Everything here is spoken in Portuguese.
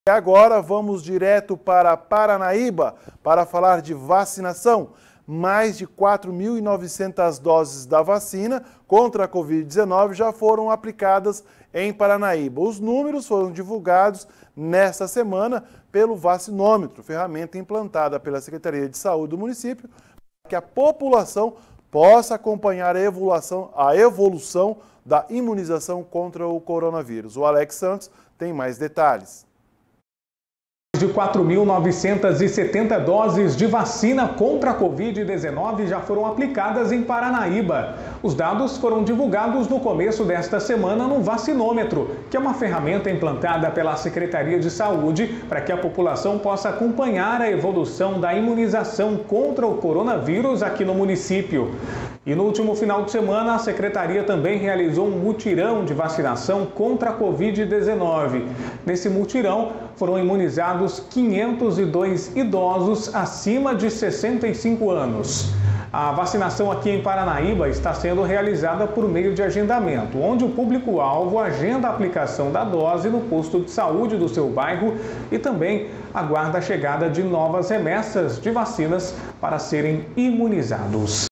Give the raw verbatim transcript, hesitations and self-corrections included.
E agora vamos direto para Paranaíba para falar de vacinação. Mais de quatro mil e novecentas doses da vacina contra a Covid dezenove já foram aplicadas em Paranaíba. Os números foram divulgados nesta semana pelo Vacinômetro, ferramenta implantada pela Secretaria de Saúde do município, para que a população possa acompanhar a evolução, a evolução da imunização contra o coronavírus. O Alex Santos tem mais detalhes. De quatro mil novecentas e setenta doses de vacina contra a Covid dezenove já foram aplicadas em Paranaíba. Os dados foram divulgados no começo desta semana no Vacinômetro, que é uma ferramenta implantada pela Secretaria de Saúde para que a população possa acompanhar a evolução da imunização contra o coronavírus aqui no município. E no último final de semana, a Secretaria também realizou um mutirão de vacinação contra a Covid dezenove. Nesse mutirão, foram imunizados quinhentos e dois idosos acima de sessenta e cinco anos. A vacinação aqui em Paranaíba está sendo realizada por meio de agendamento, onde o público-alvo agenda a aplicação da dose no posto de saúde do seu bairro e também aguarda a chegada de novas remessas de vacinas para serem imunizados.